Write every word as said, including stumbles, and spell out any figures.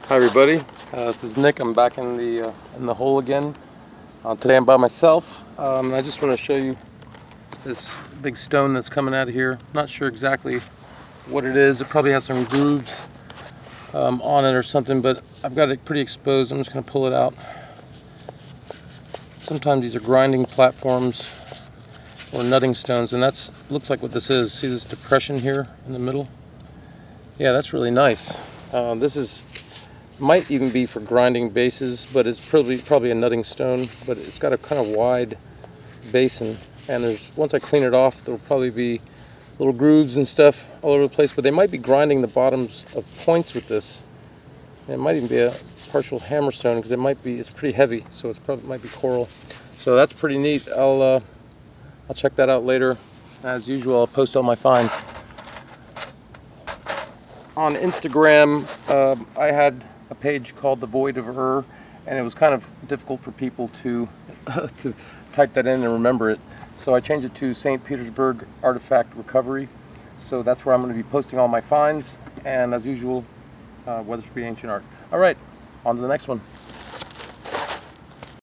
Hi everybody, uh, this is Nick. I'm back in the uh, in the hole again. Uh, today I'm by myself. Um, and I just want to show you this big stone that's coming out of here. Not sure exactly what it is. It probably has some grooves um, on it or something, but I've got it pretty exposed. I'm just going to pull it out. Sometimes these are grinding platforms or nutting stones, and that's looks like what this is. See this depression here in the middle? Yeah, that's really nice. Uh, this is might even be for grinding bases, but it's probably probably a nutting stone. But it's got a kind of wide basin, and there's once I clean it off, there'll probably be little grooves and stuff all over the place. But they might be grinding the bottoms of points with this. And it might even be a partial hammerstone because it might be. It's pretty heavy, so it's probably might be coral. So that's pretty neat. I'll uh, I'll check that out later. As usual, I'll post all my finds on Instagram. Uh, I had a page called The Void of Ur, and it was kind of difficult for people to to type that in and remember it. So I changed it to Saint Petersburg Artifact Recovery. So that's where I'm going to be posting all my finds, and as usual, uh, Weathersby Ancient Art. All right, on to the next one.